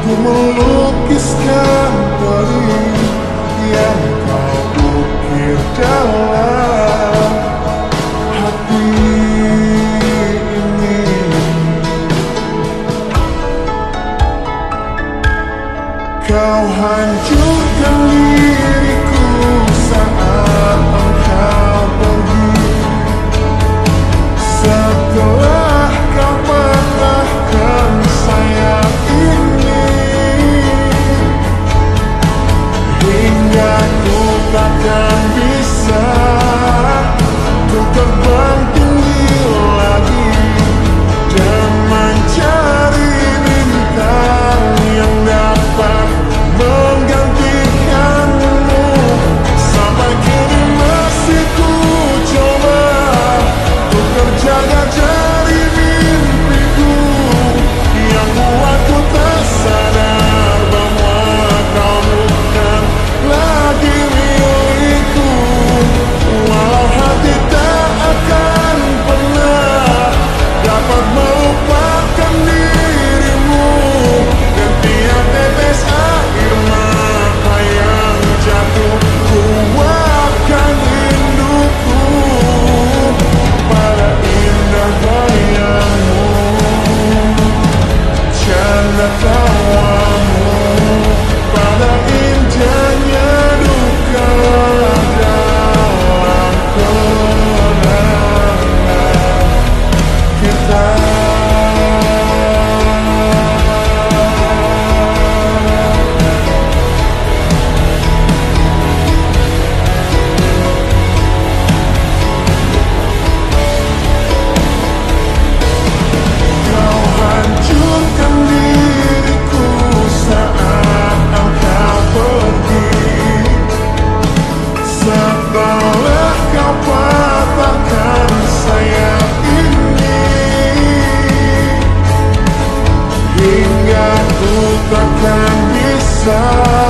Ku melukiskan peri yang kau ukir dalam hati ini. Kau hancurkan diriku saat engkau pergi. Setelah kau patahkan sayap ini, hingga ku takkan bisa untuk terbang tinggi lagi dan mencari bintang yang dapat menggantikanmu. Sampai kini masih ku coba untuk terjaga dari mimpiku yang buat ku tak sadar bahwa kau bukan lagi milikku. Walau hati tak akan pernah dapat melupakan dirimu, dan tiap tetes air mata yang jatuh ku akan rinduku pada indah bayangmu, canda tawamu, pada indahnya duka dalam kenangan kita. Kau hancurkan diriku saat engkau pergi. Setelah kau patahkan sayap ini, hingga ku takkan bisa